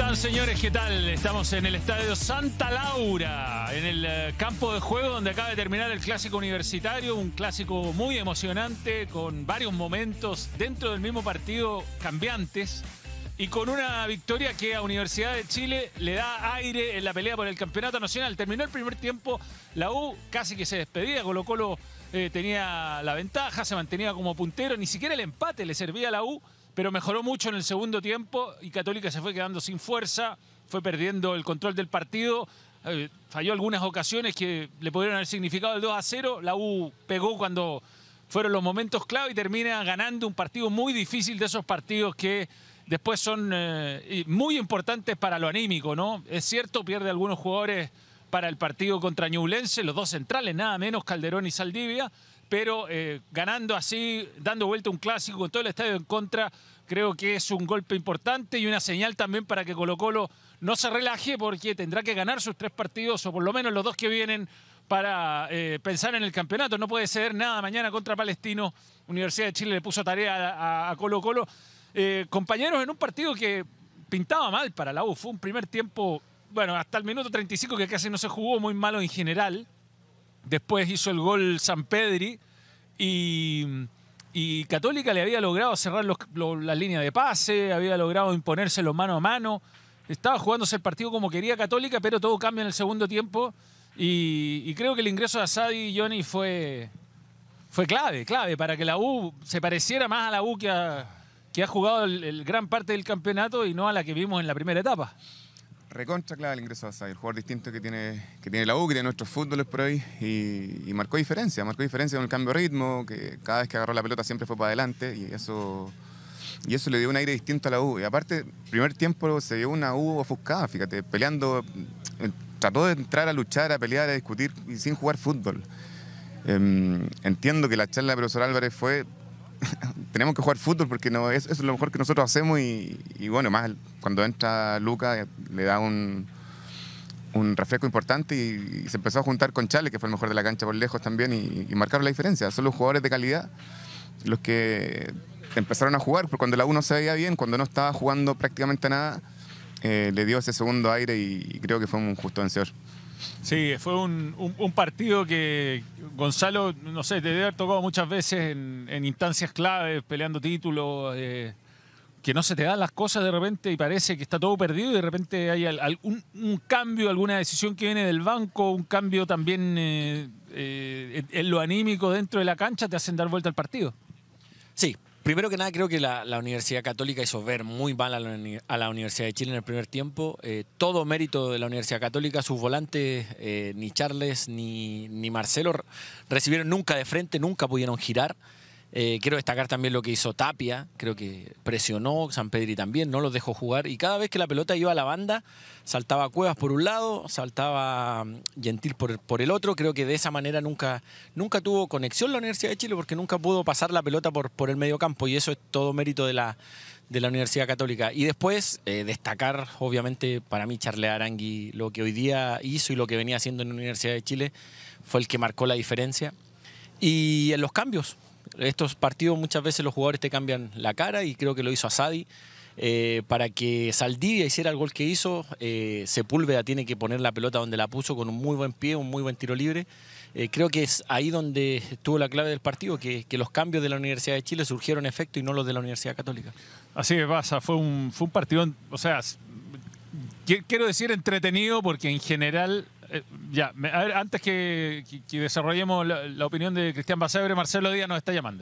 están, señores? ¿Qué tal? Estamos en el Estadio Santa Laura, en el campo de juego donde acaba de terminar el Clásico Universitario, un clásico muy emocionante, con varios momentos dentro del mismo partido cambiantes y con una victoria que a Universidad de Chile le da aire en la pelea por el campeonato nacional. Terminó el primer tiempo, la U casi que se despedía, Colo-Colo tenía la ventaja, se mantenía como puntero, ni siquiera el empate le servía a la U, pero mejoró mucho en el segundo tiempo y Católica se fue quedando sin fuerza, fue perdiendo el control del partido, falló algunas ocasiones que le pudieron haber significado el 2-0, la U pegó cuando fueron los momentos clave y termina ganando un partido muy difícil, de esos partidos que después son muy importantes para lo anímico, ¿no? Es cierto, pierde algunos jugadores para el partido contra Ñublense, los dos centrales, nada menos, Calderón y Saldivia, pero ganando así, dando vuelta un clásico con todo el estadio en contra, creo que es un golpe importante y una señal también para que Colo-Colo no se relaje, porque tendrá que ganar sus 3 partidos, o por lo menos los 2 que vienen, para pensar en el campeonato. No puede ceder nada mañana contra Palestino. Universidad de Chile le puso tarea a Colo-Colo. Compañeros, en un partido que pintaba mal para la U, fue un primer tiempo, bueno, hasta el minuto 35 que casi no se jugó, muy malo en general. Después hizo el gol Sampedri y Católica le había logrado cerrar la línea de pase, había logrado imponérselo mano a mano. Estaba jugándose el partido como quería Católica, pero todo cambia en el segundo tiempo y creo que el ingreso de Asadi y Johnny fue clave para que la U se pareciera más a la U que ha jugado el gran parte del campeonato y no a la que vimos en la primera etapa. Recontra clave el ingreso de Asadi, el jugador distinto que tiene la U, que tiene nuestros fútboles por ahí, y marcó diferencia con el cambio de ritmo, que cada vez que agarró la pelota siempre fue para adelante, y eso le dio un aire distinto a la U. Y aparte, primer tiempo se vio una U ofuscada, fíjate, peleando, trató de entrar a luchar, a pelear, a discutir, y sin jugar fútbol. Entiendo que la charla del profesor Álvarez fue tenemos que jugar fútbol porque no, eso es lo mejor que nosotros hacemos y bueno, más cuando entra Luca le da un refresco importante y se empezó a juntar con Chale, que fue el mejor de la cancha por lejos también, y marcaron la diferencia. Son los jugadores de calidad los que empezaron a jugar, porque cuando la U no se veía bien, cuando no estaba jugando prácticamente nada, le dio ese segundo aire y creo que fue un justo vencedor. Sí, fue un partido que Gonzalo, no sé, te debe haber tocado muchas veces en instancias claves, peleando títulos, que no se te dan las cosas de repente y parece que está todo perdido y de repente hay un cambio, alguna decisión que viene del banco, un cambio también en lo anímico dentro de la cancha, te hacen dar vuelta al partido. Sí. Primero que nada, creo que la Universidad Católica hizo ver muy mal a la Universidad de Chile en el primer tiempo. Todo mérito de la Universidad Católica, sus volantes, ni Charles ni Marcelo recibieron nunca de frente, nunca pudieron girar. Quiero destacar también lo que hizo Tapia, creo que presionó, Sampedri también, no los dejó jugar. Y cada vez que la pelota iba a la banda, saltaba Cuevas por un lado, saltaba Gentil por el otro. Creo que de esa manera nunca tuvo conexión la Universidad de Chile porque nunca pudo pasar la pelota por el medio campo y eso es todo mérito de la Universidad Católica. Y después destacar, obviamente, para mí Charles Arangui, lo que hoy día hizo y lo que venía haciendo en la Universidad de Chile fue el que marcó la diferencia. Y en los cambios. Estos partidos muchas veces los jugadores te cambian la cara y creo que lo hizo Asadi. Para que Saldivia hiciera el gol que hizo, Sepúlveda tiene que poner la pelota donde la puso con un muy buen pie, un muy buen tiro libre. Creo que es ahí donde estuvo la clave del partido, que los cambios de la Universidad de Chile surgieron efecto y no los de la Universidad Católica. Así que pasa, fue un partido, o sea, quiero decir entretenido porque en general... a ver, antes que desarrollemos la opinión de Cristian Basabre, Marcelo Díaz nos está llamando.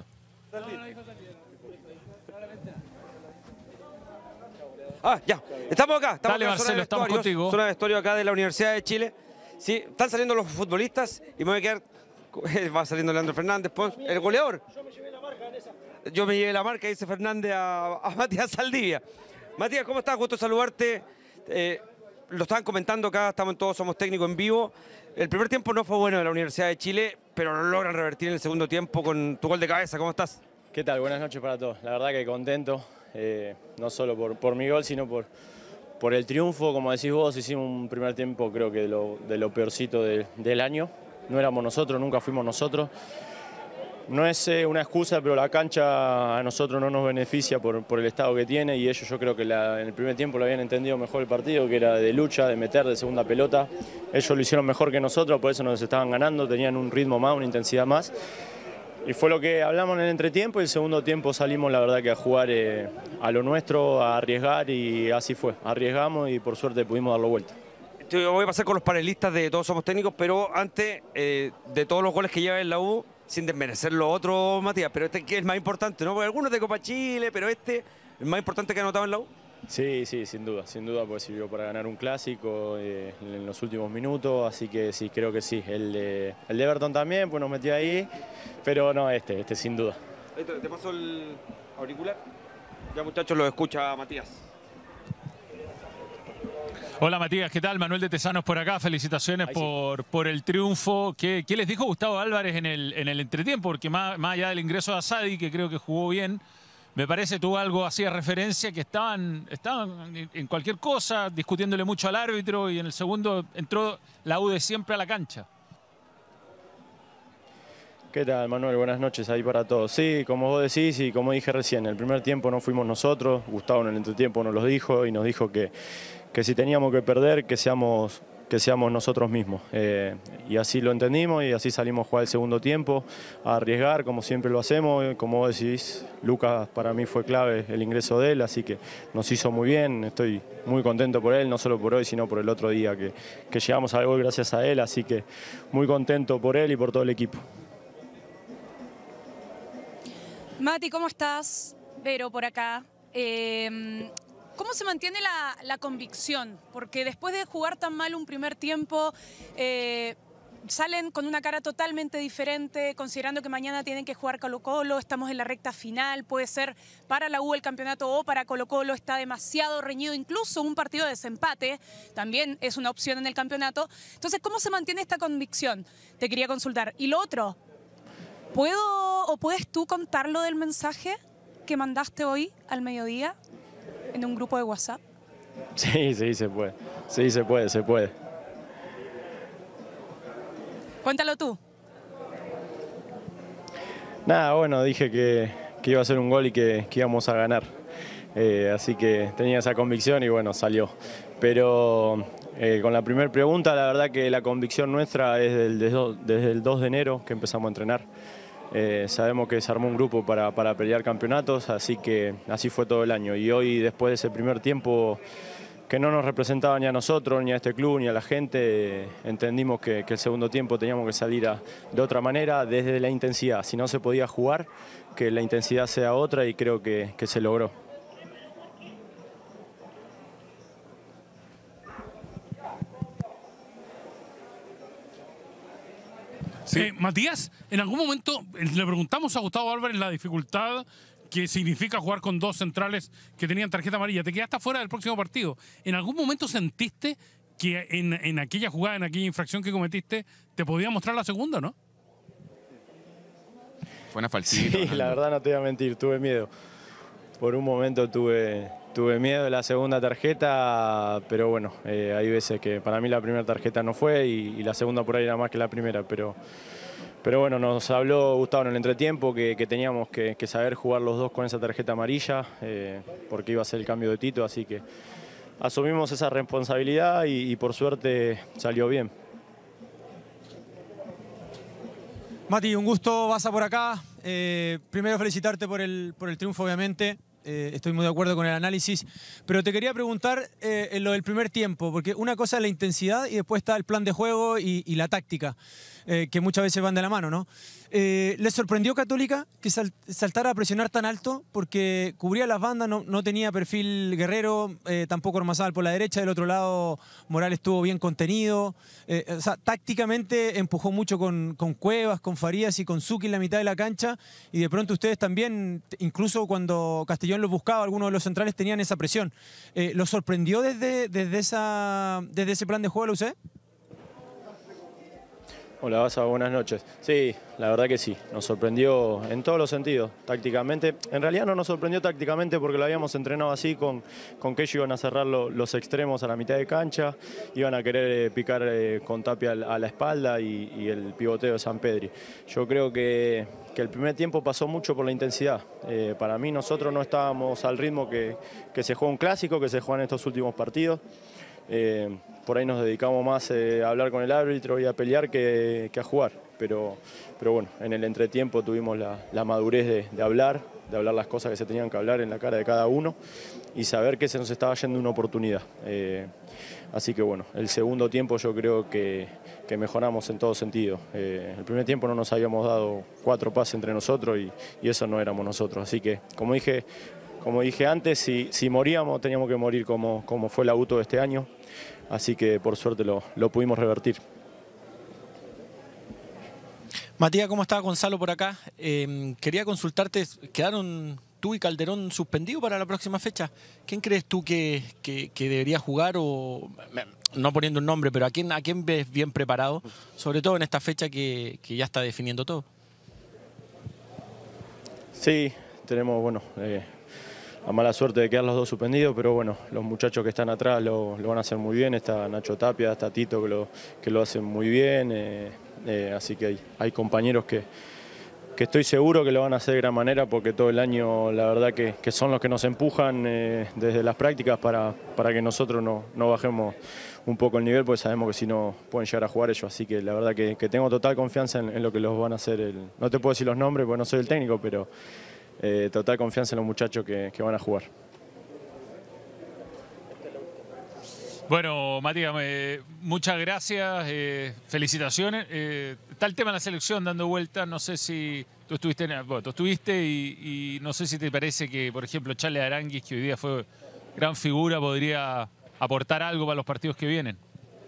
Ya, estamos acá. Dale, Marcelo, estamos contigo. Zona de vestuario acá de la Universidad de Chile. Sí, están saliendo los futbolistas y me voy a quedar... Va saliendo Leandro Fernández, Pons, el goleador. Yo me llevé la marca, dice Fernández, a Matías Saldivia. Matías, ¿cómo estás? Gusto saludarte. Lo estaban comentando acá, todos somos técnicos en vivo. El primer tiempo no fue bueno de la Universidad de Chile, pero lo logran revertir en el segundo tiempo con tu gol de cabeza. ¿Cómo estás? ¿Qué tal? Buenas noches para todos. La verdad que contento, no solo por mi gol, sino por el triunfo. Como decís vos, hicimos un primer tiempo creo que de lo peorcito del año. No éramos nosotros, nunca fuimos nosotros. no es una excusa, pero la cancha a nosotros no nos beneficia por el estado que tiene y ellos yo creo que en el primer tiempo lo habían entendido mejor el partido, que era de lucha, de meter, de segunda pelota. Ellos lo hicieron mejor que nosotros, por eso nos estaban ganando, tenían un ritmo más, una intensidad más. Y fue lo que hablamos en el entretiempo y el segundo tiempo salimos la verdad que a jugar a lo nuestro, a arriesgar y así fue. Arriesgamos y por suerte pudimos darlo vuelta. Yo voy a pasar con los panelistas de Todos Somos Técnicos, pero antes de todos los goles que lleva en la U, sin desmerecer los otros, Matías, pero este que es el más importante, ¿no? Porque algunos de Copa Chile, pero este, el más importante que ha anotado en la U. Sí, sin duda, porque sirvió para ganar un clásico en los últimos minutos, así que sí, creo que sí. El de Everton también, pues nos metió ahí, pero no, este sin duda. ¿Te paso el auricular? Ya muchachos, lo escucha Matías. Hola Matías, ¿qué tal? Manuel de Tesanos por acá, felicitaciones por el triunfo. ¿Qué les dijo Gustavo Álvarez en el entretiempo? Porque más allá del ingreso de Asadi, que creo que jugó bien, me parece tuvo algo así de referencia que estaban en cualquier cosa, discutiéndole mucho al árbitro y en el segundo entró la U de siempre a la cancha. ¿Qué tal, Manuel? Buenas noches ahí para todos. Sí, como vos decís y como dije recién, el primer tiempo no fuimos nosotros, Gustavo en el entretiempo nos lo dijo y nos dijo que si teníamos que perder, que seamos nosotros mismos. Y así lo entendimos y así salimos a jugar el segundo tiempo, a arriesgar como siempre lo hacemos. Como vos decís, Lucas para mí fue clave el ingreso de él, así que nos hizo muy bien. Estoy muy contento por él, no solo por hoy, sino por el otro día que llegamos al gol gracias a él, así que muy contento por él y por todo el equipo. Mati, ¿cómo estás? Vero, por acá. ¿Cómo se mantiene la convicción? Porque después de jugar tan mal un primer tiempo, salen con una cara totalmente diferente, considerando que mañana tienen que jugar Colo-Colo, estamos en la recta final, puede ser para la U el campeonato o para Colo-Colo, está demasiado reñido, incluso un partido de desempate también es una opción en el campeonato. Entonces, ¿cómo se mantiene esta convicción? Te quería consultar. Y lo otro, ¿puedes tú contar lo del mensaje que mandaste hoy al mediodía en un grupo de WhatsApp? Sí, se puede. Sí, se puede. Cuéntalo tú. Nada, bueno, dije que iba a ser un gol y que íbamos a ganar. Así que tenía esa convicción y bueno, salió. Pero con la primera pregunta, la verdad que la convicción nuestra es desde el 2 de enero que empezamos a entrenar. Sabemos que se armó un grupo para pelear campeonatos, así que así fue todo el año. Y hoy, después de ese primer tiempo que no nos representaba ni a nosotros, ni a este club, ni a la gente, entendimos que el segundo tiempo teníamos que salir de otra manera, desde la intensidad. Si no se podía jugar, que la intensidad sea otra y creo que se logró. Sí. Matías, en algún momento le preguntamos a Gustavo Álvarez la dificultad que significa jugar con dos centrales que tenían tarjeta amarilla. Te quedaste fuera del próximo partido. ¿En algún momento sentiste que en aquella jugada, en aquella infracción que cometiste, te podía mostrar la segunda, no? Fue una falsita. Sí, la verdad no te voy a mentir, tuve miedo. Por un momento tuve miedo de la segunda tarjeta, pero bueno, hay veces que para mí la primera tarjeta no fue y la segunda por ahí era más que la primera, pero bueno, nos habló Gustavo en el entretiempo que teníamos que saber jugar los dos con esa tarjeta amarilla, porque iba a ser el cambio de Tito, así que asumimos esa responsabilidad y por suerte salió bien. Mati, un gusto, Baza por acá. Primero felicitarte por el triunfo, obviamente. Estoy muy de acuerdo con el análisis, pero te quería preguntar en lo del primer tiempo, porque una cosa es la intensidad y después está el plan de juego y la táctica, que muchas veces van de la mano, ¿no? ¿Les sorprendió Católica que saltara a presionar tan alto? Porque cubría las bandas, no tenía perfil Guerrero, tampoco Ormazábal por la derecha, del otro lado Morales estuvo bien contenido, o sea, tácticamente empujó mucho con Cuevas, con Farías y con Zucchi en la mitad de la cancha, y de pronto ustedes también, incluso cuando Castellón los buscaba, algunos de los centrales tenían esa presión. ¿Los sorprendió desde ese plan de juego la UC? Hola, Baza, buenas noches. Sí, la verdad que sí, nos sorprendió en todos los sentidos, tácticamente. En realidad no nos sorprendió tácticamente porque lo habíamos entrenado así, con que ellos iban a cerrar los extremos a la mitad de cancha, iban a querer picar con Tapia a la espalda y el pivoteo de San Pedri. Yo creo que el primer tiempo pasó mucho por la intensidad. Para mí nosotros no estábamos al ritmo que se juega un clásico, que se juega en estos últimos partidos. Por ahí nos dedicamos más a hablar con el árbitro y a pelear que a jugar, pero bueno, en el entretiempo tuvimos la madurez de hablar las cosas que se tenían que hablar en la cara de cada uno y saber que se nos estaba yendo una oportunidad. Así que bueno, el segundo tiempo yo creo que mejoramos en todo sentido. El primer tiempo no nos habíamos dado 4 pases entre nosotros y eso no éramos nosotros, así que como dije antes, si moríamos teníamos que morir como fue el auto de este año. Así que por suerte lo pudimos revertir. Matías, ¿cómo está? Gonzalo por acá. Quería consultarte, ¿quedaron tú y Calderón suspendidos para la próxima fecha? ¿Quién crees tú que debería jugar? O no poniendo un nombre, pero ¿a quién ves bien preparado? Sobre todo en esta fecha que ya está definiendo todo. Sí, tenemos, bueno, la mala suerte de quedar los dos suspendidos, pero bueno, los muchachos que están atrás lo van a hacer muy bien. Está Nacho Tapia, está Tito que lo hacen muy bien. Así que hay compañeros que estoy seguro que lo van a hacer de gran manera porque todo el año la verdad que son los que nos empujan desde las prácticas para que nosotros no bajemos un poco el nivel, porque sabemos que si no pueden llegar a jugar ellos. Así que la verdad que tengo total confianza en lo que los van a hacer. No te puedo decir los nombres porque no soy el técnico, pero total confianza en los muchachos que van a jugar. Bueno, Matías, muchas gracias, felicitaciones. Está el tema de la selección dando vuelta, no sé si tú estuviste y no sé si te parece que, por ejemplo, Charles Aranguis, que hoy día fue gran figura, podría aportar algo para los partidos que vienen.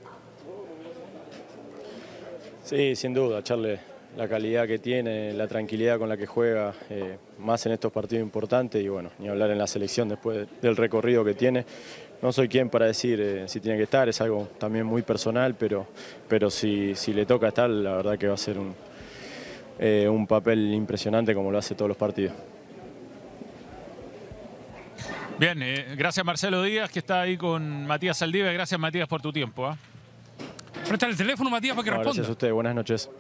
Sí, sin duda, Charles, la calidad que tiene, la tranquilidad con la que juega, más en estos partidos importantes y bueno, ni hablar en la selección después del recorrido que tiene. No soy quien para decir si tiene que estar, es algo también muy personal, pero si le toca estar, la verdad que va a ser un papel impresionante como lo hace todos los partidos. Bien, gracias Marcelo Díaz, que está ahí con Matías Saldivia. Gracias, Matías, por tu tiempo. Presta el teléfono, Matías, para que responda. Gracias a ustedes, buenas noches.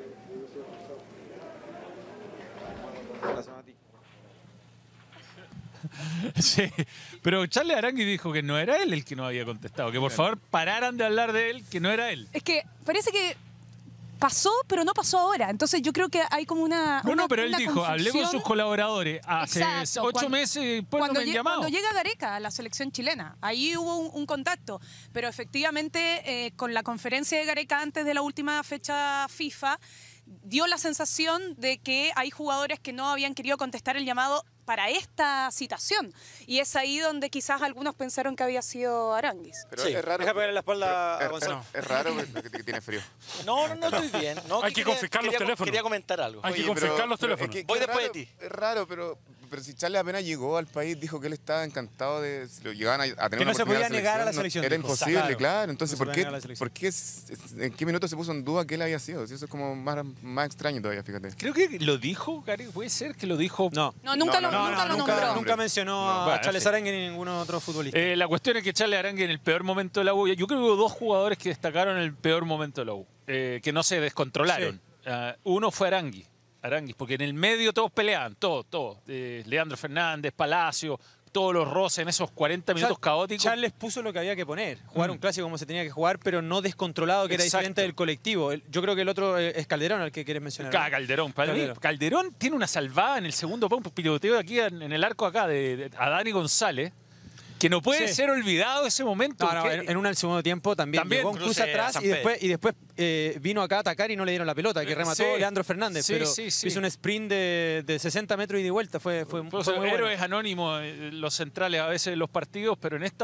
Sí, pero Charles Aranguis dijo que no era él el que no había contestado, que por favor pararan de hablar de él, que no era él. Es que parece que pasó, pero no pasó ahora. Entonces yo creo que hay como una No, pero él una dijo, confusión. hablé con sus colaboradores hace Exacto, 8 meses y después no me han llamado. Cuando llega Gareca a la selección chilena, ahí hubo un contacto. Pero efectivamente, con la conferencia de Gareca antes de la última fecha FIFA, dio la sensación de que hay jugadores que no habían querido contestar el llamado para esta citación. Y es ahí donde quizás algunos pensaron que había sido Aranguis. Pero Sí. es raro. Deja pegarle la espalda a Gonzalo. Es raro que tiene frío. No, estoy bien. No, Hay que confiscar los teléfonos. Quería comentar algo. Hay que Oye, confiscar los pero teléfonos. Voy es después raro, de ti. Es raro, pero si Charles apenas llegó al país, dijo que él estaba encantado de... Si lo llegaban a tener Que una no se oportunidad podía en negar a la selección, Era dijo. imposible, claro. No Entonces, se ¿por podía negar a la selección. ¿en qué minuto se puso en duda que él había sido? Si eso es como más extraño todavía, fíjate. Creo que lo dijo, Gary, puede ser que lo dijo. No. No, nunca lo nombró. Nunca mencionó a Bueno, Charles sí. Aranguis ni ningún otro futbolista. La cuestión es que Charles Aranguis en el peor momento de la U, yo creo que hubo 2 jugadores que destacaron en el peor momento de la U, que no se descontrolaron. Uno fue Aranguis, porque en el medio todos peleaban, todos. Leandro Fernández, Palacio, todos los roces en esos 40 minutos caóticos. Charles puso lo que había que poner, jugar un clásico como se tenía que jugar, pero no descontrolado, que era Exacto. diferente del colectivo. Yo creo que el otro es Calderón, al que quieres mencionar. Calderón. Para mí, Calderón tiene una salvada en el segundo piloteo aquí en el arco acá a Dani González, que no puede ser olvidado ese momento. No, en un segundo tiempo también llegó un cruce atrás y después vino acá a atacar y no le dieron la pelota, que remató Leandro Fernández, pero hizo un sprint de 60 metros y de vuelta, fue muy bueno. Héroes anónimos los centrales a veces de los partidos, pero en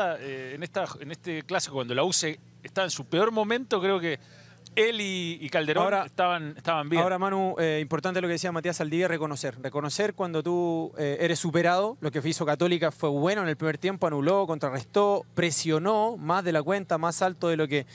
este clásico, cuando la U está en su peor momento, creo que él y Calderón estaban bien. Ahora, Manu, importante lo que decía Matías Saldivia, reconocer cuando tú eres superado. Lo que hizo Católica fue bueno en el primer tiempo, anuló, contrarrestó, presionó más de la cuenta, más alto de lo que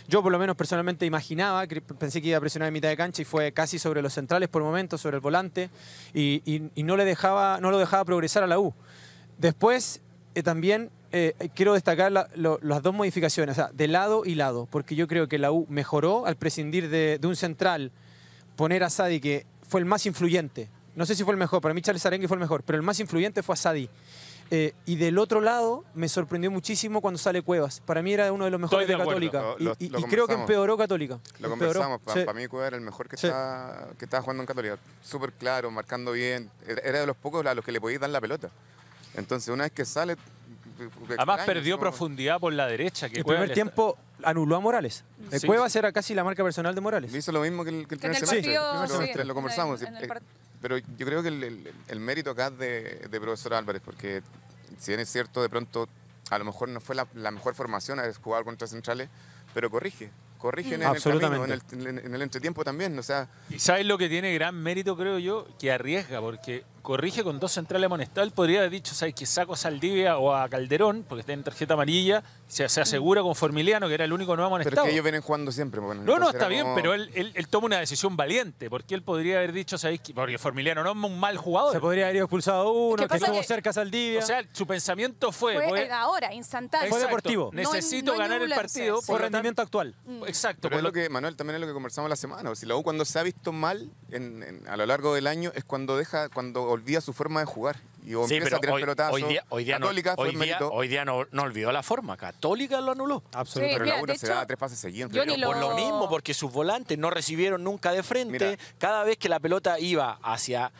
yo por lo menos personalmente imaginaba, que pensé que iba a presionar en mitad de cancha y fue casi sobre los centrales por momentos, sobre el volante, y no lo dejaba progresar a la U. Después también quiero destacar las dos modificaciones, o sea, de lado y lado, porque yo creo que la U mejoró al prescindir de un central, poner a Sadi, que fue el más influyente. No sé si fue el mejor, para mí Charles Arengue fue el mejor, pero el más influyente fue a Sadi. Y del otro lado me sorprendió muchísimo cuando sale Cuevas. Para mí era uno de los mejores de Católica. Y creo que empeoró Católica. Lo conversamos. Para mí Cuevas era el mejor que estaba jugando en Católica. Súper claro, marcando bien. Era de los pocos a los que le podías dar la pelota. Entonces una vez que sale... Además perdió profundidad por la derecha. Que el primer tiempo anuló a Morales. Sí. Cuevas era casi la marca personal de Morales. Hizo lo mismo que el primer semestre. Lo conversamos. Pero yo creo que el mérito acá es de profesor Álvarez, porque si bien es cierto, de pronto a lo mejor no fue la mejor formación a jugar contra centrales, pero corrige en el camino, en el entretiempo también. O sea, y ¿sabes lo que tiene gran mérito, creo yo? Que arriesga, porque corrige con dos centrales amonestados. Él podría haber dicho, ¿sabes? Que saco a Saldivia o a Calderón, porque está en tarjeta amarilla, se asegura con Formiliano, que era el único no amonestado. Pero es que ellos vienen jugando siempre. Bueno, no, está bien, pero él toma una decisión valiente, porque él podría haber dicho, ¿sabes? Porque Formiliano no es un mal jugador. Se podría haber ido expulsado uno, que estuvo cerca a Saldivia. O sea, su pensamiento fue ahora, instantáneo. Fue deportivo. Necesito ganar el partido. Fue rendimiento actual. Exacto. Pero Manuel, también es lo que conversamos la semana. Si la U cuando se ha visto mal a lo largo del año es cuando olvida su forma de jugar. Y empieza a tirar pelotazos. Hoy día no olvidó la forma. Católica lo anuló. Absolutamente. Pero la U se daba 3 pases seguidos. Por lo mismo, porque sus volantes no recibieron nunca de frente. Mira. Cada vez que la pelota iba hacia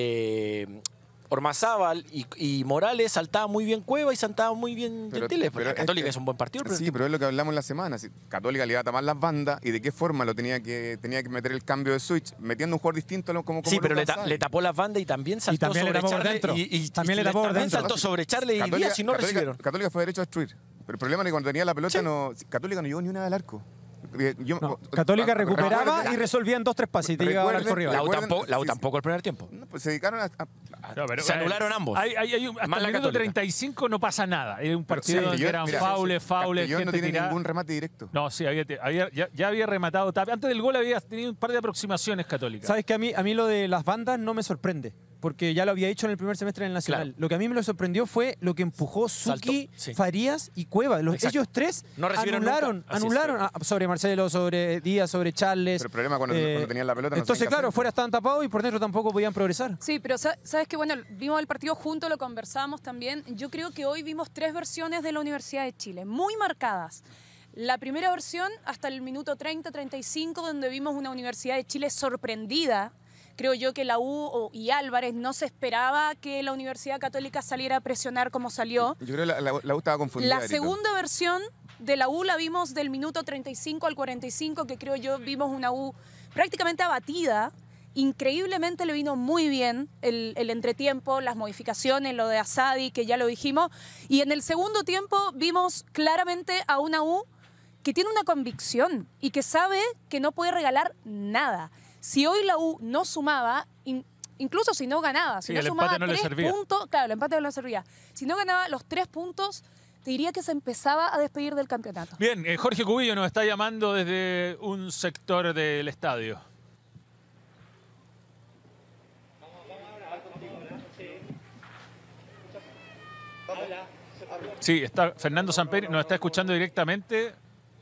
Ormazábal y Morales, saltaba muy bien Cueva y saltaba muy bien Gentiles. Pero Católica es un buen partido. Sí, pero es lo que hablamos la semana. Si Católica le iba a tapar las bandas y de qué forma lo tenía que meter el cambio de switch, metiendo un jugador distinto como sí, pero le tapó las bandas y también saltó sobre Charles. Y también le tapó por dentro. Saltó sobre Charles y Díaz y no recibieron. Católica fue derecho a destruir. Pero el problema es que cuando tenía la pelota, Católica no llegó ni una del arco. Católica recuperaba y resolvía en 2-3 pases y te llegaba al corrido. La U tampoco el primer tiempo. No, pues se dedicaron se anularon ambos. Hasta el minuto 35 no pasa nada. Era un partido donde eran faules, gente no tiene tirada. ningún remate directo. No, sí, ya había rematado Tapia. Antes del gol había tenido un par de aproximaciones Católica. ¿Sabes que a mí lo de las bandas no me sorprende? Porque ya lo había hecho en el primer semestre en el Nacional. Claro. Lo que a mí me sorprendió fue lo que empujó Zucchi, Farías y Cueva. Ellos tres no anularon sobre Marcelo, sobre Díaz, sobre Charles. Pero el problema cuando tenían la pelota... Entonces, claro, fuera estaban tapados y por dentro tampoco podían progresar. Sí, pero sabes que, bueno, vimos el partido juntos, lo conversábamos también. Yo creo que hoy vimos 3 versiones de la Universidad de Chile, muy marcadas. La primera versión, hasta el minuto 30-35, donde vimos una Universidad de Chile sorprendida. Creo yo que la U y Álvarez no se esperaba que la Universidad Católica saliera a presionar como salió. Yo creo que la U estaba confundida. La segunda versión de la U la vimos del minuto 35 al 45, que creo yo vimos una U prácticamente abatida. Increíblemente le vino muy bien el entretiempo, las modificaciones, lo de Asadi, que ya lo dijimos. Y en el segundo tiempo vimos claramente a una U que tiene una convicción y que sabe que no puede regalar nada. Si hoy la U no sumaba, incluso si no ganaba, si no sumaba 3 puntos, claro, el empate no le servía. Si no ganaba los 3 puntos, te diría que se empezaba a despedir del campeonato. Bien, Jorge Cubillo nos está llamando desde un sector del estadio. Sí, está Fernando Samperi, nos está escuchando directamente.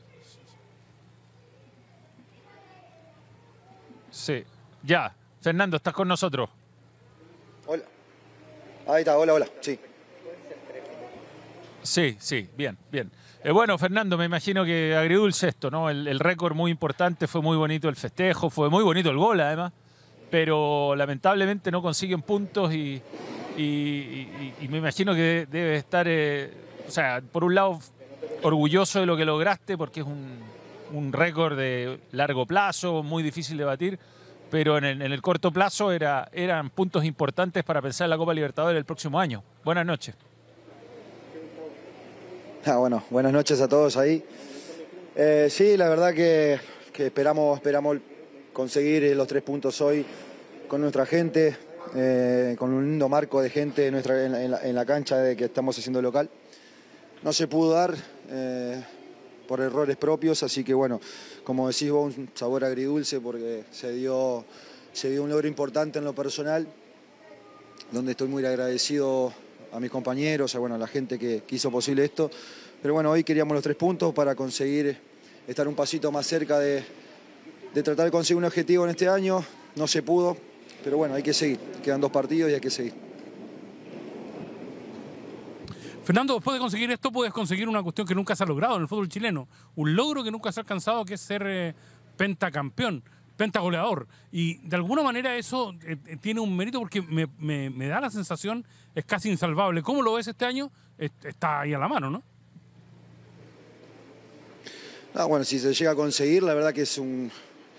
Sí, ya. Fernando, estás con nosotros. Hola. Ahí está, hola, sí. Sí, bien. Bueno, Fernando, me imagino que agridulce esto, ¿no? El récord muy importante, fue muy bonito el festejo, fue muy bonito el gol, además, pero lamentablemente no consiguen puntos y me imagino que debe estar, o sea, por un lado, orgulloso de lo que lograste, porque es un récord de largo plazo, muy difícil de batir, pero en el corto plazo eran puntos importantes para pensar en la Copa Libertadores el próximo año. Buenas noches. Bueno, buenas noches a todos ahí. Sí, la verdad que esperamos conseguir los 3 puntos hoy con nuestra gente, con un lindo marco de gente en la cancha de que estamos haciendo local. No se pudo dar por errores propios, así que bueno, como decís vos, un sabor agridulce porque se dio un logro importante en lo personal, donde estoy muy agradecido a mis compañeros, a la gente que hizo posible esto. Pero bueno, hoy queríamos los 3 puntos para conseguir estar un pasito más cerca de tratar de conseguir un objetivo en este año. No se pudo, pero bueno, hay que seguir. Quedan 2 partidos y hay que seguir. Fernando, después de conseguir esto, puedes conseguir una cuestión que nunca se ha logrado en el fútbol chileno. Un logro que nunca se ha alcanzado, que es ser pentacampeón, pentagoleador. Y de alguna manera eso tiene un mérito porque me da la sensación, es casi insalvable. ¿Cómo lo ves este año? Está ahí a la mano, ¿no? Bueno, si se llega a conseguir, la verdad que es un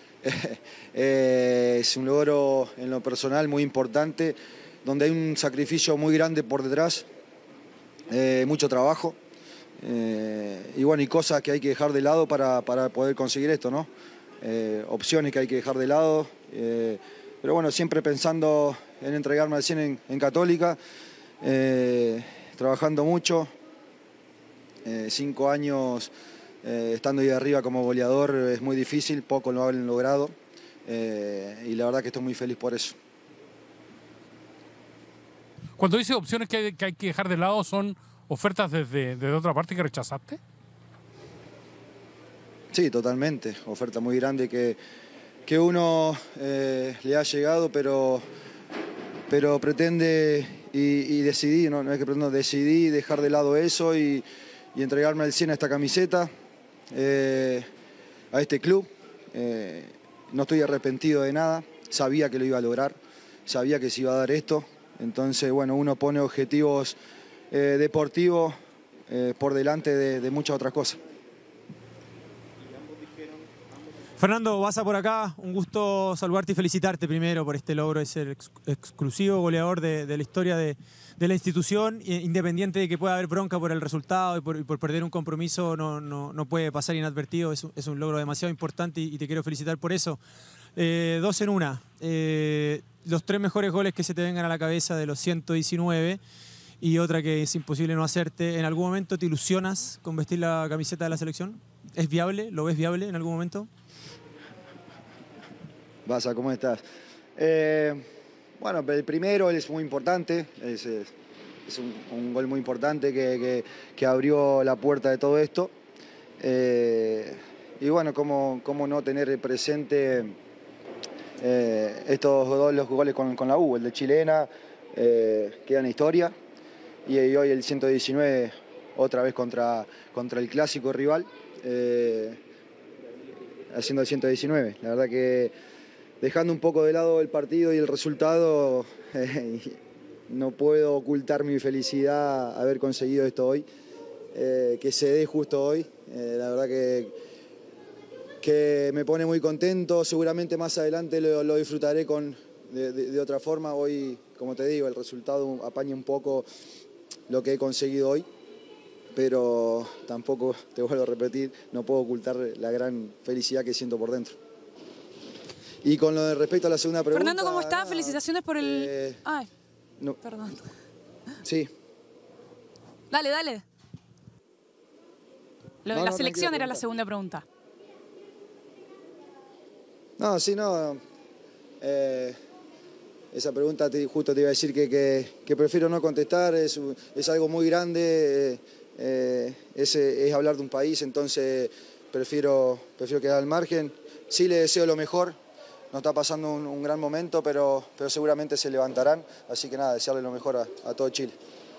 logro en lo personal muy importante, donde hay un sacrificio muy grande por detrás, mucho trabajo, y cosas que hay que dejar de lado para poder conseguir esto, ¿no? Opciones que hay que dejar de lado, pero bueno, siempre pensando en entregarme al 100 en Católica, trabajando mucho, 5 años estando ahí arriba como goleador es muy difícil, poco lo han logrado, y la verdad que estoy muy feliz por eso. Cuando dice opciones que hay que dejar de lado, ¿son ofertas desde otra parte que rechazaste? Sí, totalmente. Oferta muy grande que uno le ha llegado, pero pretende y decidí, no es que pretendo, decidí dejar de lado eso y entregarme al 100 a esta camiseta, a este club. No estoy arrepentido de nada, sabía que lo iba a lograr, sabía que se iba a dar esto. Entonces, uno pone objetivos deportivos por delante de muchas otras cosas. Fernando, Baza por acá, un gusto saludarte y felicitarte primero por este logro de ser exclusivo goleador de la historia de la institución, independiente de que pueda haber bronca por el resultado y por perder un compromiso, no puede pasar inadvertido, es un logro demasiado importante y te quiero felicitar por eso. 2 en 1, los 3 mejores goles que se te vengan a la cabeza de los 119 y otra que es imposible no hacerte. ¿En algún momento te ilusionas con vestir la camiseta de la selección? ¿Es viable? ¿Lo ves viable en algún momento? Baza, ¿cómo estás? El primero es muy importante, es un gol muy importante que abrió la puerta de todo esto. Cómo no tener presente estos 2 los goles con la U, el de Chilena, queda en historia, y hoy el 119 otra vez contra el clásico rival, haciendo el 119. La verdad que dejando un poco de lado el partido y el resultado, no puedo ocultar mi felicidad haber conseguido esto hoy, que se dé justo hoy. La verdad que me pone muy contento, seguramente más adelante lo disfrutaré de otra forma. Hoy, como te digo, el resultado apaña un poco lo que he conseguido hoy, pero tampoco, te vuelvo a repetir, no puedo ocultar la gran felicidad que siento por dentro. Y con lo de respecto a la segunda pregunta... Fernando, ¿cómo está? Felicitaciones por el... No. Perdón. Sí. Dale. Lo de la selección era la segunda pregunta. Esa pregunta justo te iba a decir que prefiero no contestar, es algo muy grande, es hablar de un país, entonces prefiero quedar al margen. Sí le deseo lo mejor, no está pasando un gran momento, pero seguramente se levantarán, así que nada, desearle lo mejor a todo Chile.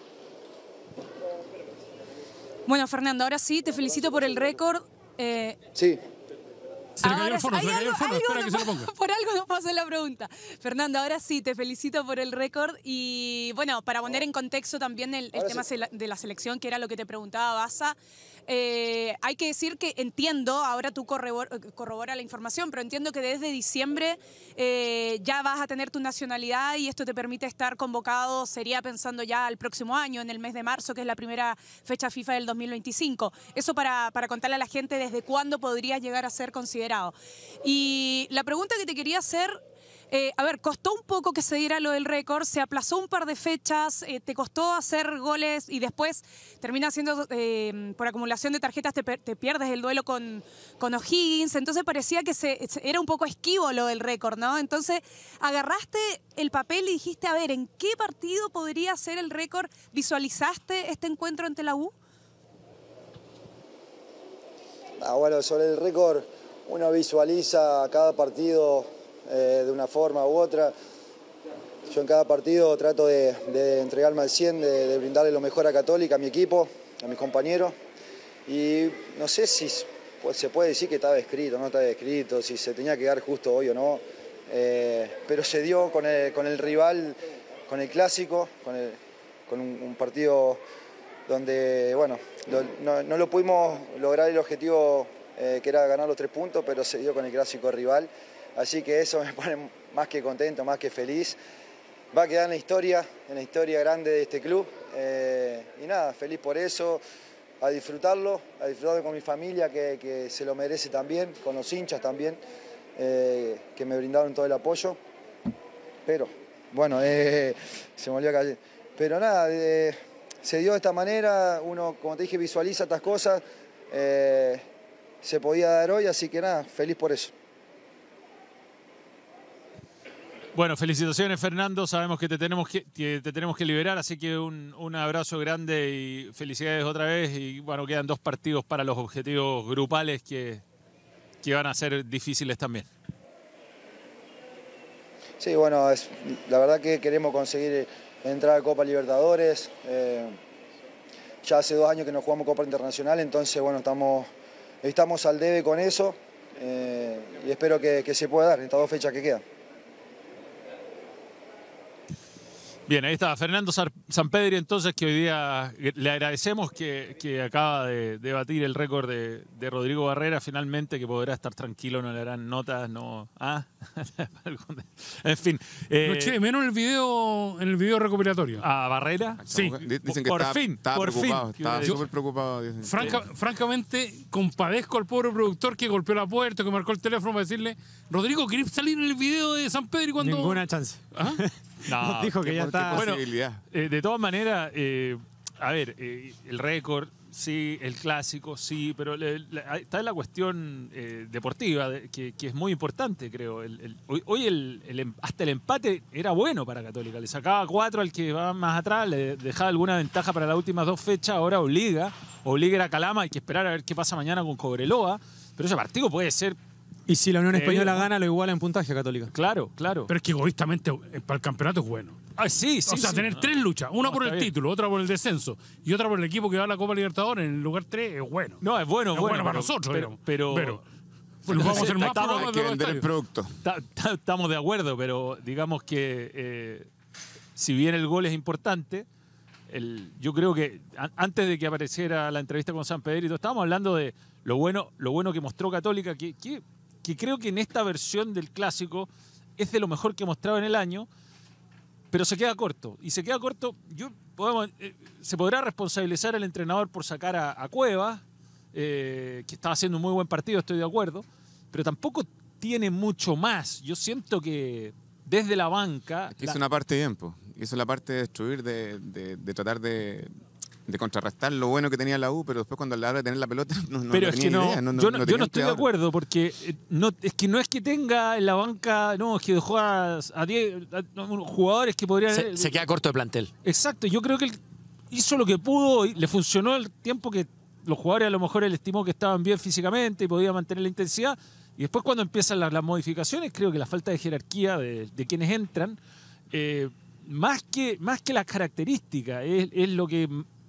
Bueno, Fernando, ahora sí, te felicito por el récord. Sí. Se le cayó el fono, espera que se lo ponga. Por algo no pasó la pregunta. Fernando, ahora sí, te felicito por el récord y bueno, para poner en contexto también el tema de la selección, que era lo que te preguntaba Baza, hay que decir que entiendo, ahora tú corrobora la información, pero entiendo que desde diciembre ya vas a tener tu nacionalidad y esto te permite estar convocado, sería pensando ya al próximo año, en el mes de marzo, que es la primera fecha FIFA del 2025. Eso para contarle a la gente desde cuándo podrías llegar a ser considerado. Y la pregunta que te quería hacer A ver, costó un poco que se diera lo del récord, se aplazó un par de fechas, te costó hacer goles y después termina siendo, por acumulación de tarjetas, te pierdes el duelo con O'Higgins, entonces parecía que era un poco esquivo lo del récord, ¿no? Entonces agarraste el papel y dijiste, a ver, ¿en qué partido podría ser el récord? ¿Visualizaste este encuentro ante la U? Bueno, sobre el récord uno visualiza cada partido de una forma u otra. Yo en cada partido trato de entregarme al 100, de brindarle lo mejor a Católica, a mi equipo, a mis compañeros. Y no sé si se puede decir que estaba escrito, no estaba escrito, si se tenía que dar justo hoy o no. Pero se dio con el rival, con el clásico, con un partido donde, bueno, no lo pudimos lograr el objetivo que era ganar los 3 puntos, pero se dio con el clásico rival. Así que eso me pone más que contento, más que feliz. Va a quedar en la historia grande de este club. Y nada, feliz por eso, a disfrutarlo con mi familia, que se lo merece también, con los hinchas también, que me brindaron todo el apoyo. Pero, bueno, se me olvidó caer. Pero nada, se dio de esta manera, uno, como te dije, visualiza estas cosas. Se podía dar hoy, así que nada, feliz por eso. Bueno, felicitaciones, Fernando. Sabemos que te tenemos que liberar, así que un abrazo grande y felicidades otra vez. Y bueno, quedan 2 partidos para los objetivos grupales que van a ser difíciles también. Sí, bueno, la verdad que queremos conseguir entrar a Copa Libertadores. Ya hace 2 años que no jugamos Copa Internacional, entonces bueno, estamos al debe con eso y espero que se pueda dar en estas 2 fechas que quedan. Bien, ahí está Fernando Sampedri, entonces, que hoy día le agradecemos que acaba de batir el récord de Rodrigo Barrera, finalmente, que podrá estar tranquilo, no le harán notas, no... En fin. Lo eché de menos en el video recopilatorio. ¿A Barrera? Sí. Dicen que estaba súper preocupado. Francamente, compadezco al pobre productor que golpeó la puerta, que marcó el teléfono para decirle, Rodrigo, ¿querés salir en el video de Sampedri cuando...? Ninguna chance. ¿Ah? No, dijo que ya está. Bueno, de todas maneras, a ver, el récord, sí, el clásico, sí, pero está en la cuestión deportiva, que es muy importante, creo. Hoy hasta el empate era bueno para Católica. Le sacaba 4 al que va más atrás, le dejaba alguna ventaja para las últimas 2 fechas, ahora obliga a Calama, hay que esperar a ver qué pasa mañana con Cobreloa, pero ese partido puede ser... Y si la Unión Española gana, lo iguala en puntaje a Católica. Claro. Pero es que egoístamente para el campeonato es bueno. Sí. O sea, tener 3 luchas, una por el título, otra por el descenso y otra por el equipo que va a la Copa Libertadores en el lugar 3, es bueno. No, es bueno para nosotros. Pero vamos a hacer más hay que vender el producto. Estamos de acuerdo, pero digamos que si bien el gol es importante, yo creo que antes de que apareciera la entrevista con Sampedri, estábamos hablando de lo bueno que mostró Católica, que creo que en esta versión del clásico es de lo mejor que mostraba en el año, pero se queda corto. Y se queda corto, se podrá responsabilizar al entrenador por sacar a Cuevas, que estaba haciendo un muy buen partido, estoy de acuerdo, pero tampoco tiene mucho más. Yo siento que desde la banca... Hizo una parte bien, pues. Hizo la parte de destruir, de tratar de contrarrestar lo bueno que tenía la U, pero después cuando a la hora de tener la pelota no tenía idea. Yo no estoy de acuerdo, porque no es que tenga en la banca, no, es que dejó a 10 jugadores que podrían... Se queda corto de plantel. Exacto, yo creo que él hizo lo que pudo y le funcionó el tiempo que los jugadores a lo mejor él estimó que estaban bien físicamente y podía mantener la intensidad, y después cuando empiezan las modificaciones, creo que la falta de jerarquía de quienes entran, más que las características, es lo que...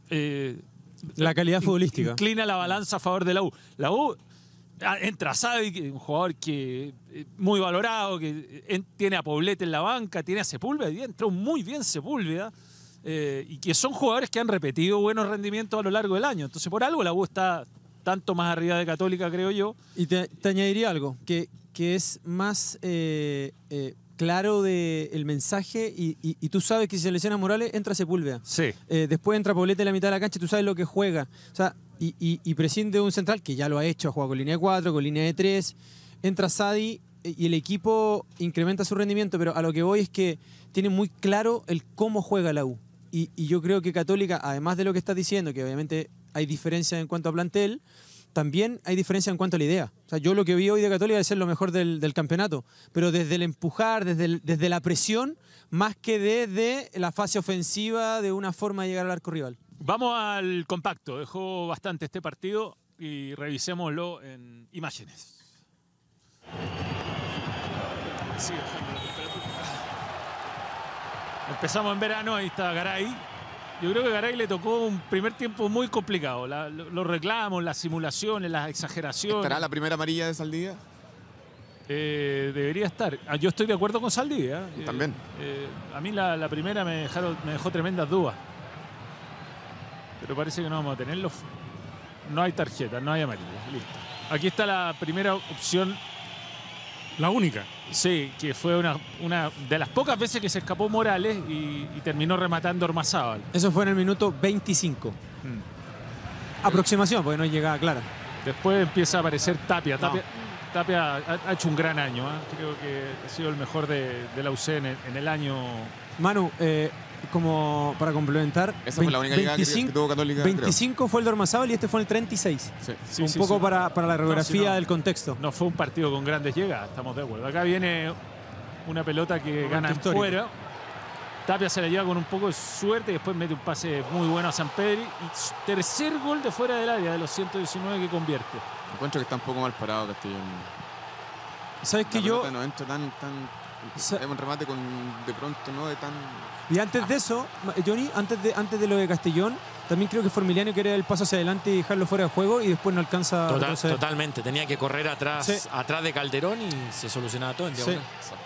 la calidad futbolística. Inclina la balanza a favor de la U. La U entra Savi, un jugador que muy valorado, que tiene a Poblete en la banca, tiene a Sepúlveda, y entró muy bien Sepúlveda, y que son jugadores que han repetido buenos rendimientos a lo largo del año. Entonces, por algo la U está tanto más arriba de Católica, creo yo. Y te añadiría algo, que es más... claro del mensaje y tú sabes que si se lesiona Morales entra Sepúlveda. Sí. Después entra Poblete en la mitad de la cancha y tú sabes lo que juega. O sea, y prescinde de un central que ya lo ha hecho, ha jugado con línea de 4, con línea de 3. Entra Sadi y el equipo incrementa su rendimiento, pero a lo que voy es que tiene muy claro el cómo juega la U. Y yo creo que Católica, además de lo que estás diciendo, que obviamente hay diferencia en cuanto a plantel, también hay diferencia en cuanto a la idea. O sea, yo lo que vi hoy de Católica es ser lo mejor del campeonato, pero desde el empujar, desde la presión, más que desde la fase ofensiva de una forma de llegar al arco rival. Vamos al compacto. Dejó bastante este partido y revisémoslo en imágenes. Sí, bajando la temperatura. Empezamos en verano, ahí está Garay. Yo creo que Garay le tocó un primer tiempo muy complicado. Los reclamos, las simulaciones, las exageraciones. ¿Estará la primera amarilla de Saldivia? Debería estar. Yo estoy de acuerdo con Saldivia. También. A mí la primera me dejó tremendas dudas. Pero parece que no vamos a tenerlo. No hay tarjeta, no hay amarilla. Listo. Aquí está la primera opción. La única. Sí, que fue una de las pocas veces que se escapó Morales y terminó rematando Ormazábal. Eso fue en el minuto 25. Aproximación, porque no llegaba clara. Después empieza a aparecer Tapia. Tapia ha hecho un gran año. Creo que ha sido el mejor de la UC en el año. Manu, como para complementar, Esa fue la única llegada que tuvo Católica. 25 creo. fue el de Ormazábal y este fue el 36. Sí. Un poco para la radiografía del contexto. No fue un partido con grandes llegadas, estamos de acuerdo. Acá viene una pelota que gana en fuera. Tapia se la lleva con un poco de suerte y después mete un pase muy bueno a Sampedri. Y tercer gol de fuera del área de los 119 que convierte. Encuentro que está un poco mal parado Castellón. ¿Sabes que yo? No entra tan es un remate de pronto, no de tan... Y antes de eso, Johnny, antes de lo de Castellón, también creo que Formiliano quiere dar el paso hacia adelante y dejarlo fuera de juego y después no alcanza a retroceder. Totalmente, tenía que correr atrás de Calderón y se solucionaba todo en diagonal.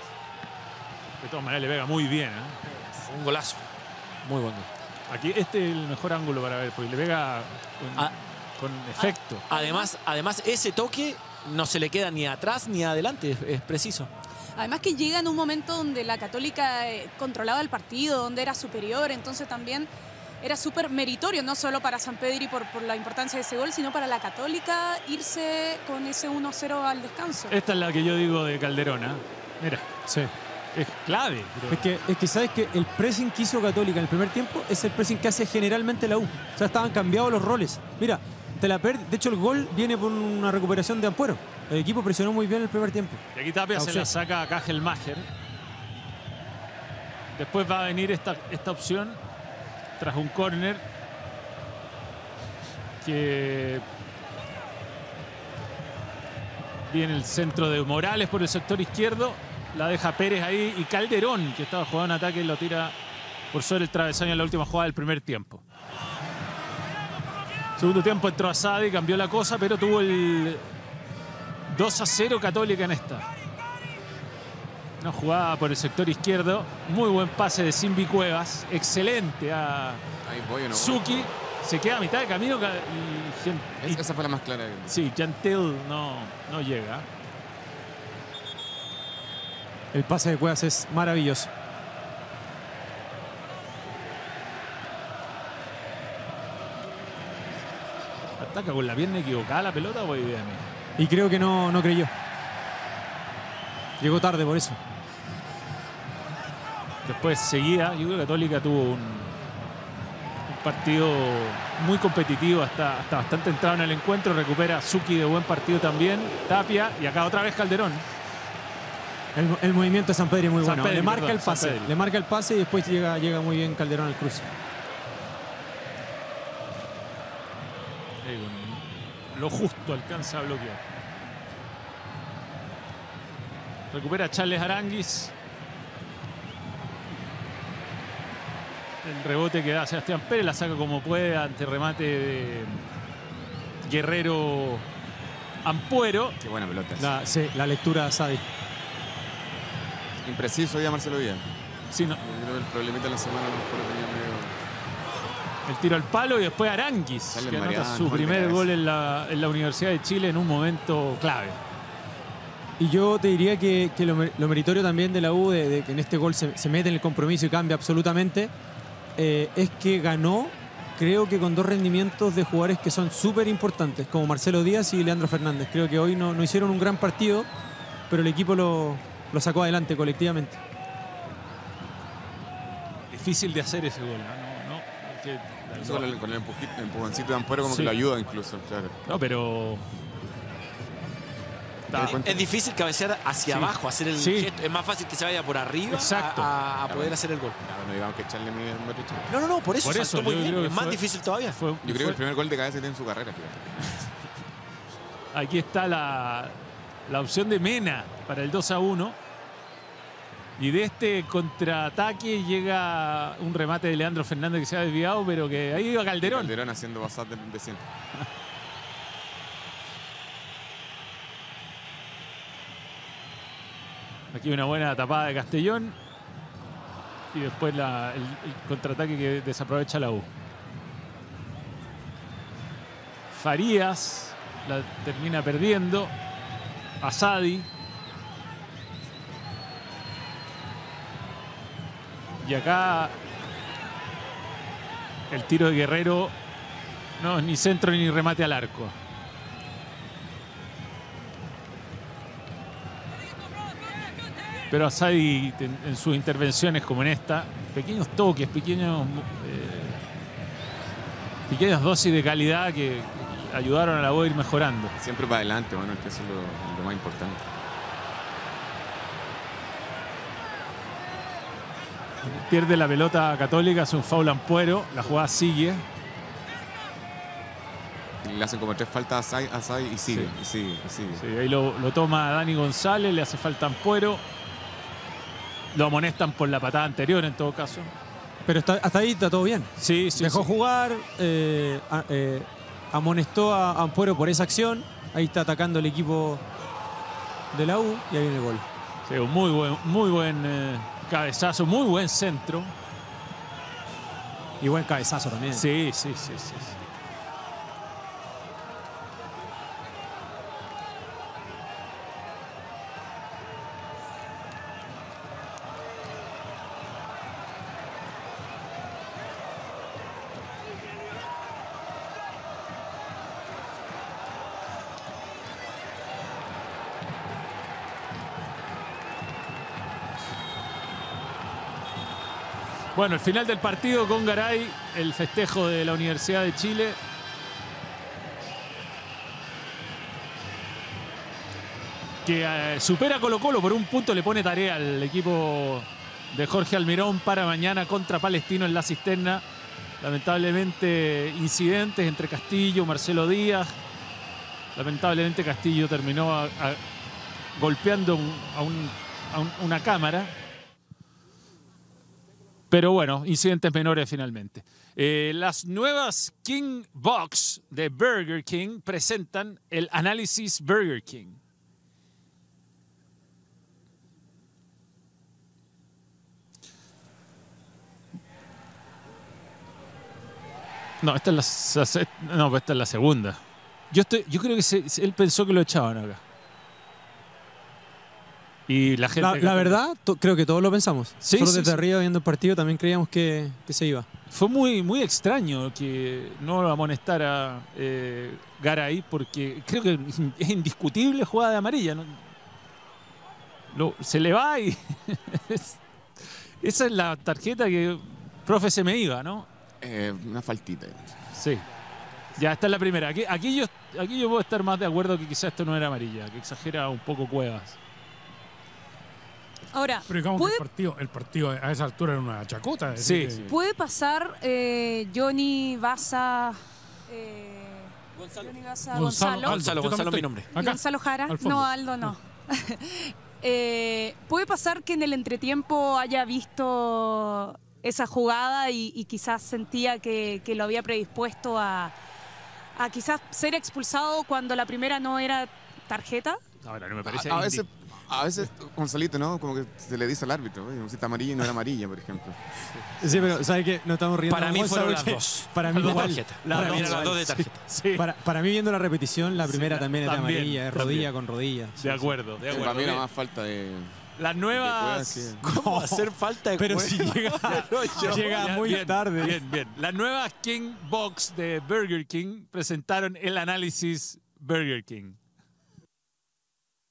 De todas maneras le pega muy bien. Un golazo, muy bueno. Aquí este es el mejor ángulo para ver, porque le pega con efecto. Además, ese toque no se le queda ni atrás ni adelante, es preciso. Además que llega en un momento donde la Católica controlaba el partido, donde era superior, entonces también era súper meritorio, no solo para Sampedri por la importancia de ese gol, sino para la Católica irse con ese 1-0 al descanso. Esta es la que yo digo de Calderón. Mira, sí. Es clave. Es que sabes que el pressing que hizo Católica en el primer tiempo es el pressing que hace generalmente la U. O sea, estaban cambiados los roles. Mira, de hecho el gol viene por una recuperación de Ampuero. El equipo presionó muy bien el primer tiempo. Y aquí Tapia se la saca a Kajelmacher. Después va a venir esta opción tras un córner que viene el centro de Morales por el sector izquierdo. La deja Pérez ahí y Calderón, que estaba jugando en ataque, lo tira por sobre el travesaño en la última jugada del primer tiempo. Segundo tiempo entró Asad y cambió la cosa, pero tuvo el 2-0 Católica en esta. Una jugada por el sector izquierdo. Muy buen pase de Simbi Cuevas. Excelente a Suki. Se queda a mitad de camino. Esa fue la más clara. Sí, Jantel no llega. El pase de Cuevas es maravilloso. ¿Ataca con la pierna equivocada la pelota o idea mía? Y creo que no creyó. Llegó tarde por eso. Después seguía. Yo creo que Católica tuvo un partido muy competitivo hasta bastante entrado en el encuentro. Recupera Suki de buen partido también. Tapia y acá otra vez Calderón. El movimiento de Sampedri es muy bueno. Le marca el pase. Sampedri. Le marca el pase y después llega muy bien Calderón al cruce. Lo justo alcanza a bloquear. Recupera Charles Aranguis. El rebote que da Sebastián Pérez la saca como puede ante remate de Guerrero Ampuero. Qué buena pelota. La lectura de Sadi. Impreciso ya Marcelo Díaz. Sí, no. Yo creo que el problemita de la semana a lo mejor lo tenía medio... El tiro al palo y después Aranguis, que anota su primer gol en la Universidad de Chile en un momento clave. Y yo te diría que lo meritorio también de la U, de que en este gol se mete en el compromiso y cambia absolutamente, es que ganó, creo que con dos rendimientos de jugadores que son súper importantes, como Marcelo Díaz y Leandro Fernández. Creo que hoy no hicieron un gran partido, pero el equipo lo sacó adelante colectivamente. Difícil de hacer ese gol, ¿no? Eso con el empujoncito de Ampuero como que lo ayuda incluso, claro. No, pero... Es difícil cabecear hacia abajo, hacer el gesto. Es más fácil que se vaya por arriba a poder hacer el gol. No digamos que echarle medio derecho. No, por eso saltó muy bien. Es más difícil todavía. Yo creo que el primer gol de cabeza que tiene en su carrera. Aquí está la opción de Mena para el 2-1. Y de este contraataque llega un remate de Leandro Fernández que se ha desviado, pero que ahí iba Calderón. Calderón haciendo pasar de 100. Aquí una buena tapada de Castellón. Y después el contraataque que desaprovecha la U. Farías la termina perdiendo. Asadi. Y acá el tiro de Guerrero no es ni centro ni remate al arco. Pero Asadi en sus intervenciones como en esta, pequeños toques, pequeñas dosis de calidad que ayudaron a la U a ir mejorando. Siempre para adelante, bueno, que eso es lo más importante. Pierde la pelota Católica, hace un foul a Ampuero, la jugada sigue. Le hacen como 3 faltas a Asadi y sigue, sí. y sigue. Sí, ahí lo toma Dani González, le hace falta a Ampuero. Lo amonestan por la patada anterior en todo caso. Pero hasta ahí está todo bien. Sí, Dejó jugar, amonestó a Ampuero por esa acción. Ahí está atacando el equipo de la U y ahí viene el gol. Sí, un muy buen cabezazo, muy buen centro. Y buen cabezazo también. Sí. Bueno, el final del partido con Garay, el festejo de la Universidad de Chile. Que supera a Colo-Colo por un punto, le pone tarea al equipo de Jorge Almirón para mañana contra Palestino en la Cisterna. Lamentablemente incidentes entre Castillo, Marcelo Díaz. Lamentablemente Castillo terminó golpeando a una cámara. Pero bueno, incidentes menores finalmente. Las nuevas King Box de Burger King presentan el análisis Burger King. No, esta es la segunda. Yo creo que él pensó que lo echaban acá. Y la gente... La verdad, creo que todos lo pensamos. Sí, Nosotros desde arriba viendo el partido también creíamos que se iba. Fue muy extraño que no lo amonestara Garay, porque creo que es indiscutible jugada de amarilla, ¿no? Se le va y... Esa es la tarjeta que profe se me iba, ¿no? Una faltita. Sí. Ya, esta es la primera. Aquí yo puedo estar más de acuerdo que quizás esto no era amarilla, que exagera un poco Cuevas. Ahora, pero digamos que el partido a esa altura era una chacota. Sí. ¿Puede pasar Johnny Baza... Gonzalo, mi nombre. Acá, Gonzalo Jara. No, Aldo no. ¿Puede pasar que en el entretiempo haya visto esa jugada y quizás sentía que lo había predispuesto a quizás ser expulsado cuando la primera no era tarjeta? Ahora, no me parece... A veces, Gonzalito, ¿no? Como que se le dice al árbitro, ¿no? Si está amarilla y no era amarilla, por ejemplo. Sí, pero ¿sabes qué? No estamos riendo. Para mí fueron las dos. Para mí igual. Las dos de tarjeta. Sí. Para mí, viendo la repetición, la primera también es de amarilla, es rodilla con rodilla. De acuerdo. Para mí era más falta de... Las nuevas... ¿Cómo hacer falta de Pero si llega muy tarde. Bien. Las nuevas King Box de Burger King presentaron el análisis Burger King.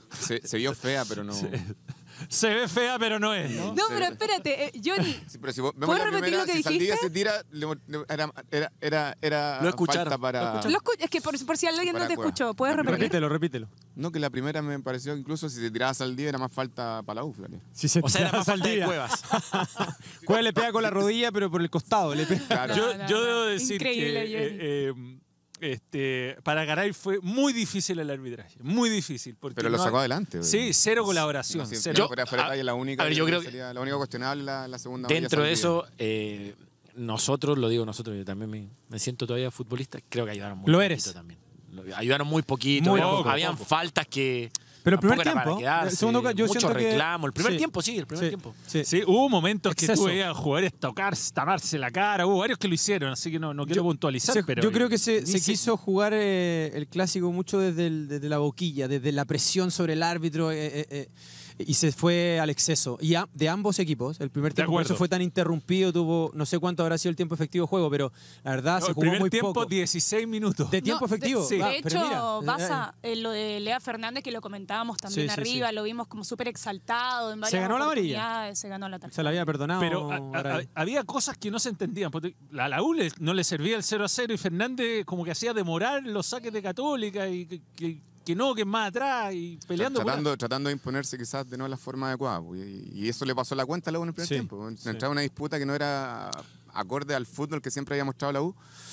Se vio fea, pero no... Se ve fea, pero no es, ¿no? No, pero espérate, Johnny. Sí, pero si vos vemos ¿Puedes la repetir primera, lo que si Saldivia dijiste? se tira, era Lo escucharon, falta para... Es que por si alguien no Para te Cueva. escuchó, ¿puedes repetir? Repítelo. No, que la primera me pareció, incluso si se tiraba Saldivia era más falta para la U, fíjate. Si se O sea, era tira más falta de Saldivia. Cuevas. Cueva le pega con la rodilla, pero por el costado. Le pega. Claro. Yo debo decir Increíble, que para Garay fue muy difícil el arbitraje, muy difícil. Porque Pero lo no- sacó adelante. Sí, cero colaboración. No, sí, cero. fuera detalle, la única, a ver, yo creo que- sería la única cuestionable la segunda. Dentro de amarilla eso, nosotros, lo digo nosotros, yo también me siento todavía futbolista, creo que ayudaron muy Lo poquito eres. también. Ayudaron muy poquito. Muy habían poco. faltas que... Pero el primer tampoco era para tiempo, quedarse, el segundo, yo mucho siento que- reclamo. El primer sí. tiempo, sí, el primer tiempo. Sí. Sí, hubo momentos que Exceso. tú veías a jugadores tocarse, taparse la cara, hubo varios que lo hicieron, así que no quiero puntualizar, pero... Yo creo que se ni quiso jugar el clásico mucho desde la boquilla, desde la presión sobre el árbitro y se fue al exceso. Y de ambos equipos, el primer tiempo por acuerdo. eso fue tan interrumpido, tuvo no sé cuánto habrá sido el tiempo efectivo de juego, pero la verdad No, se el jugó primer muy tiempo, poco. 16 minutos. De tiempo No, efectivo. sí. De Ah, hecho, pero mira, Baza, lo de Lea Fernández, que lo comentábamos también Sí, sí, arriba, sí. lo vimos como súper exaltado en varias ¿Se ganó la amarilla? oportunidades, se ganó la tarjeta. se la había perdonado. Pero Garay. había cosas que no se entendían. Porque la U no le servía el 0-0 y Fernández como que hacía demorar los saques de Católica y que es más atrás y peleando. por- tratando de imponerse quizás de no la forma adecuada. Pues, y eso le pasó la cuenta a la U en el primer Sí, tiempo. Entraba una disputa que no era acorde al fútbol que siempre había mostrado la U.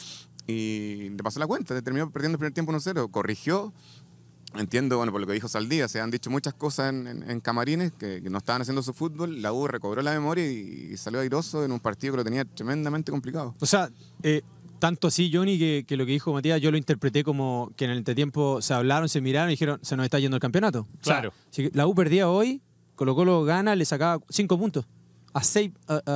Y le pasó la cuenta, terminó perdiendo el primer tiempo 1-0. Corrigió. Entiendo, bueno, por lo que dijo Saldía, se han dicho muchas cosas en camarines que no estaban haciendo su fútbol. La U recobró la memoria y salió airoso en un partido que lo tenía tremendamente complicado. O sea, tanto así, Johnny, que lo que dijo Matías, yo lo interpreté como que en el entretiempo se hablaron, se miraron y dijeron, se nos está yendo el campeonato. O sea, Claro. si la U perdía hoy, Colo-Colo gana, le sacaba 5 puntos. A 6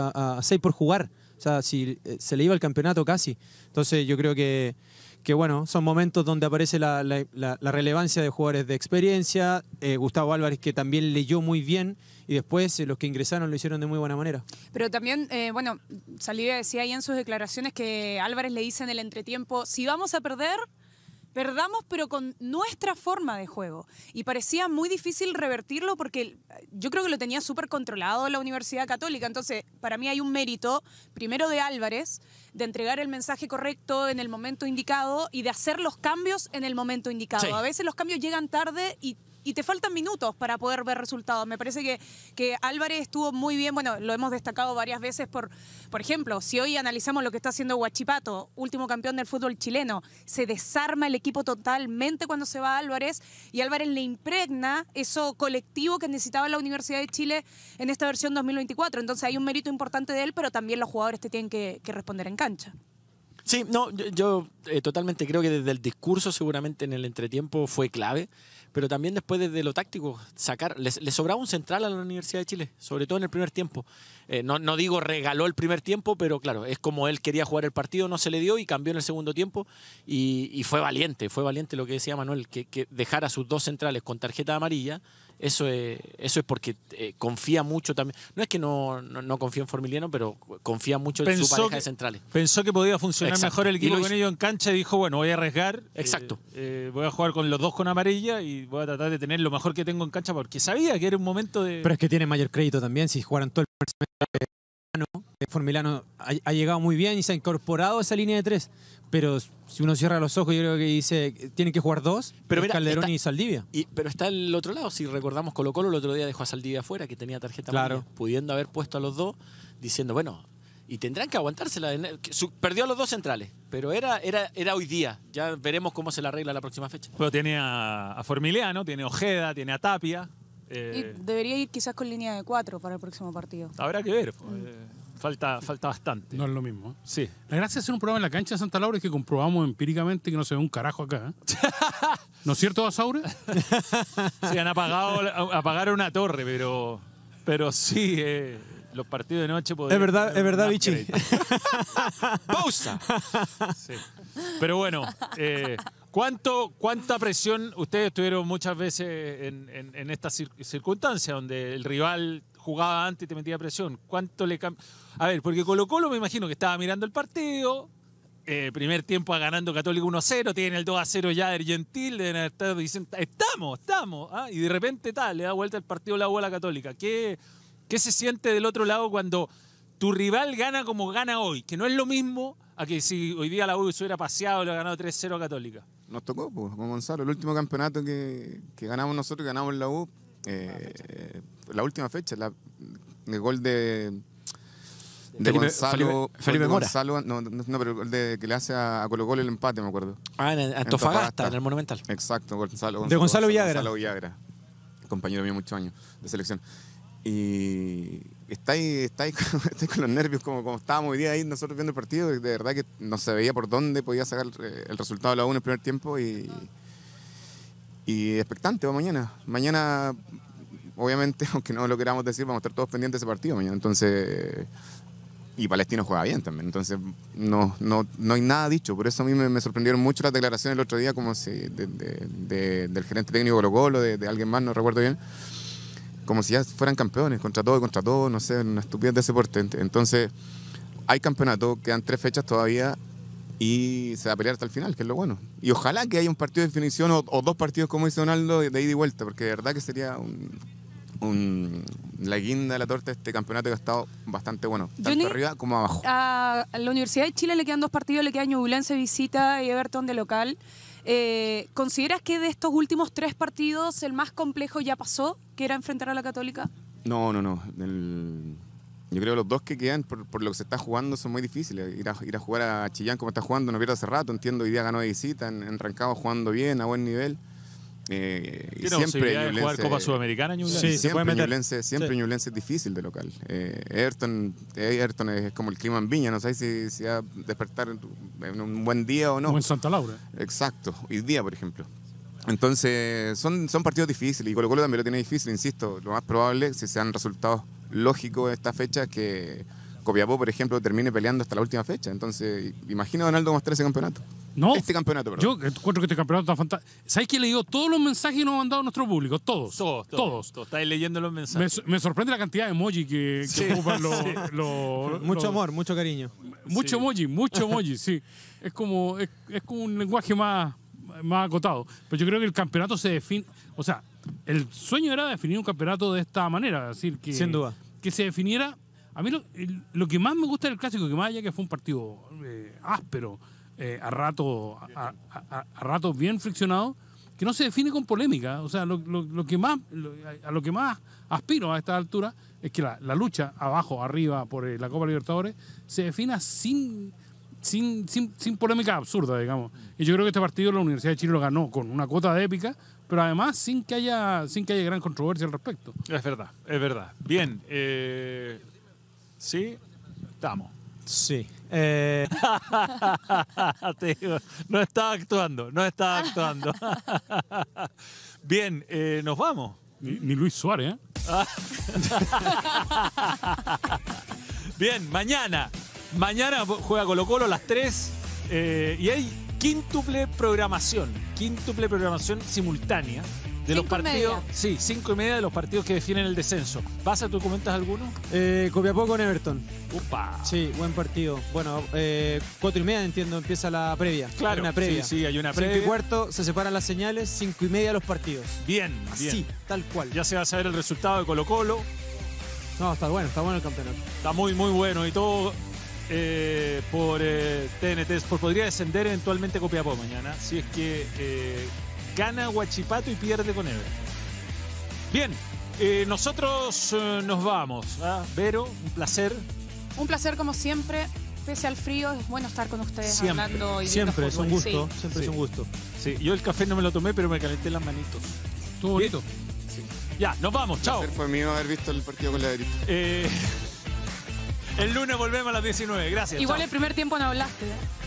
por jugar. O sea, si se le iba el campeonato casi. Entonces yo creo que bueno, son momentos donde aparece la relevancia de jugadores de experiencia. Gustavo Álvarez, que también leyó muy bien, y después los que ingresaron lo hicieron de muy buena manera. Pero también, Saldivia decía ahí en sus declaraciones que Álvarez le dice en el entretiempo, si vamos a perder, perdamos, pero con nuestra forma de juego. Y parecía muy difícil revertirlo porque yo creo que lo tenía súper controlado la Universidad Católica. Entonces, para mí hay un mérito, primero de Álvarez, de entregar el mensaje correcto en el momento indicado y de hacer los cambios en el momento indicado. Sí. A veces los cambios llegan tarde y te faltan minutos para poder ver resultados. Me parece que Álvarez estuvo muy bien, bueno, lo hemos destacado varias veces por ejemplo, si hoy analizamos lo que está haciendo Huachipato, último campeón del fútbol chileno, se desarma el equipo totalmente cuando se va Álvarez y Álvarez le impregna eso colectivo que necesitaba la Universidad de Chile en esta versión 2024. Entonces hay un mérito importante de él, pero también los jugadores te tienen que responder en cancha. Sí, no, yo totalmente creo que desde el discurso seguramente en el entretiempo fue clave, pero también después desde lo táctico, le sobraba un central a la Universidad de Chile, sobre todo en el primer tiempo. No digo regaló el primer tiempo, pero claro, es como él quería jugar el partido, no se le dio y cambió en el segundo tiempo y fue valiente lo que decía Manuel, que dejar a sus dos centrales con tarjeta amarilla. Eso es porque confía mucho también. No es que no confía en Formiliano, pero confía mucho en su pareja de centrales. Pensó que podía funcionar Exacto. mejor el equipo Y lo con hizo. ellos en cancha y dijo, bueno, voy a arriesgar. Exacto. Voy a jugar con los dos con amarilla y voy a tratar de tener lo mejor que tengo en cancha porque sabía que era un momento de... Pero es que tiene mayor crédito también si jugaran todo el primer semestre. Formiliano ha llegado muy bien y se ha incorporado a esa línea de 3. Pero si uno cierra los ojos, yo creo que dice, tienen que jugar 2, Pero mira, Calderón está- y Saldivia. Pero está el otro lado, si recordamos Colo-Colo el otro día dejó a Saldivia afuera, que tenía tarjeta Claro. amarilla, pudiendo haber puesto a los dos, diciendo, bueno, y tendrán que aguantársela. Perdió a los dos centrales, pero era hoy día. Ya veremos cómo se la arregla la próxima fecha. Pero tiene a Formiliano, tiene a Ojeda, tiene a Tapia. Y debería ir quizás con línea de 4 para el próximo partido. Habrá que ver. Falta bastante. No es lo mismo. Sí. La gracia de hacer un programa en la cancha de Santa Laura es que comprobamos empíricamente que no se ve un carajo acá. ¿No es cierto, Basaure? Sí, apagaron una torre, pero sí, los partidos de noche podrían... Es verdad, más Vichy. crédito. ¡Pausa! Sí. Pero bueno, ¿cuánta presión ustedes estuvieron muchas veces en esta circunstancia donde el rival jugaba antes y te metía presión? ¿Cuánto le cambia? A ver, porque Colo-Colo me imagino que estaba mirando el partido, primer tiempo ganando Católica 1-0, tienen el 2-0 ya de Gentil, deben estar diciendo, estamos, y de repente le da vuelta el partido la U a la Católica. ¿Qué se siente del otro lado cuando tu rival gana como gana hoy? Que no es lo mismo a que si hoy día la U se hubiera paseado y le ha ganado 3-0 a Católica. Nos tocó, pues, con Gonzalo, el último campeonato que ganamos nosotros, ganamos la U, la última fecha, el gol de Gonzalo. Felipe Mora. Gonzalo, no, pero el de que le hace a Colo-Colo el empate, me acuerdo. En Antofagasta, en el Monumental. Exacto, Gonzalo Villagra. Gonzalo Villagra, compañero mío muchos años de selección. Y está ahí con los nervios como estábamos hoy día ahí nosotros viendo el partido. De verdad que no se veía por dónde podía sacar el resultado de la U en el primer tiempo y expectante para mañana. Mañana, obviamente, aunque no lo queramos decir, vamos a estar todos pendientes de ese partido mañana. Entonces, y Palestino juega bien también. Entonces, no hay nada dicho. Por eso a mí me sorprendieron mucho las declaraciones el otro día, como si del gerente técnico Colo-Colo, de alguien más, no recuerdo bien. Como si ya fueran campeones, contra todo, no sé, una estupidez de ese porte. Entonces, hay campeonato, quedan 3 fechas todavía y se va a pelear hasta el final, que es lo bueno. Y ojalá que haya un partido de definición o 2 partidos, como dice Donaldo, de ida y vuelta, porque de verdad que sería la guinda de la torta de este campeonato que ha estado bastante bueno, tanto arriba como abajo. A la Universidad de Chile le quedan 2 partidos, le queda Ñublense visita y Everton de local. ¿Consideras que de estos últimos 3 partidos el más complejo ya pasó, que era enfrentar a la Católica? No. Yo creo que los 2 que quedan, por lo que se está jugando, son muy difíciles. Ir a jugar a Chillán como está jugando, no pierde hace rato, entiendo, hoy día ganó de visita, en Rancagua jugando bien, a buen nivel. ¿Tiene posibilidad de jugar Copa Sudamericana, Ñublense? Sí, siempre Ñublense es difícil de local. Everton es como el clima en Viña, no sé si va a despertar en un buen día o no. Como en Santa Laura. Exacto, hoy día, por ejemplo. Entonces, son partidos difíciles y Colo-Colo también lo tiene difícil, insisto. Lo más probable, si se dan resultados lógicos de esta fecha, que Copiapó, por ejemplo, termine peleando hasta la última fecha. Entonces, imagino a Donaldo mostrar ese campeonato. No, este campeonato, perdón. Yo encuentro que este campeonato está fantástico. ¿Sabes que he leído todos los mensajes que nos han mandado nuestro público? Todos. Estáis leyendo los mensajes. Me sorprende la cantidad de emoji que ocupan mucho amor, mucho cariño. Mucho emoji, sí. Es como un lenguaje más acotado. Pero yo creo que el campeonato se define... O sea, el sueño era definir un campeonato de esta manera. Es decir, que, sin duda, que se definiera... A mí lo que más me gusta del Clásico, que más allá que fue un partido áspero, a rato bien friccionado, que no se define con polémica. O sea, a lo que más aspiro a esta altura es que la lucha abajo, arriba, por la Copa Libertadores, se defina sin polémica absurda, digamos. Y yo creo que este partido la Universidad de Chile lo ganó con una cuota de épica, pero además sin que haya gran controversia al respecto. Es verdad. Bien. ¿Sí? Estamos. Sí. Te digo, no estaba actuando. Bien, nos vamos. Ni Luis Suárez, ¿eh? Bien, mañana juega Colo-Colo a las 3 y hay quíntuple programación simultánea de los partidos. Sí, 5:30 de los partidos que definen el descenso. ¿Tú comentas alguno? Copiapó con Everton. ¡Upa! Sí, buen partido. Bueno, 4:30 entiendo, empieza la previa. Claro, hay una previa. Sí, hay una previa. 5:15 se separan las señales, 5:30 los partidos. Bien. Así, tal cual. Ya se va a saber el resultado de Colo-Colo. No, está bueno el campeonato. Está muy, muy bueno y todo por TNT. Podría descender eventualmente Copiapó mañana, si es que gana Huachipato y pierde con Everton. Bien, nosotros nos vamos. Vero, un placer. Un placer como siempre. Pese al frío, es bueno estar con ustedes hablando y siempre viendo es un fútbol. gusto, siempre es un gusto. Sí, yo el café no me lo tomé, pero me calenté las manitos. Estuvo bonito. Sí. Ya, nos vamos, chao. Fue mío haber visto el partido con la derecha. El lunes volvemos a las 19. Gracias. Igual chao. el primer tiempo no hablaste, ¿eh?